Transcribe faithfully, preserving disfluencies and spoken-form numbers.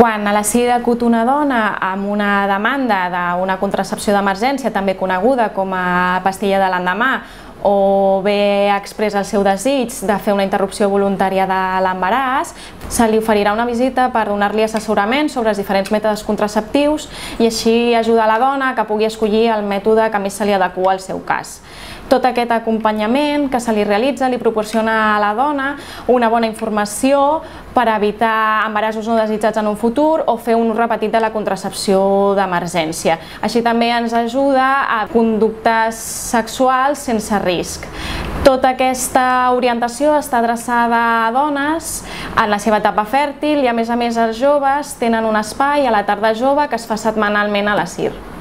Quan a la C I D acut una dona amb una demanda d'una contracepció d'emergència, també coneguda com a pastilla de l'endemà, o bé expressa el seu desig de fer una interrupció voluntària de l'embaràs, se li oferirà una visita per donar-li assessorament sobre els diferents mètodes contraceptius i així ajudar la dona que pugui escollir el mètode que més se li adequa al seu cas. Tot aquest acompanyament que se li realitza li proporciona a la dona una bona informació per evitar embarassos no desitjats en un futur o fer un ús repetit de la contracepció d'emergència. Així també ens ajuda a conductes sexuals sense risc. Tota aquesta orientació està adreçada a dones en la seva etapa fèrtil i a més a més els joves tenen un espai a la tarda jove que es fa setmanalment a la C I R.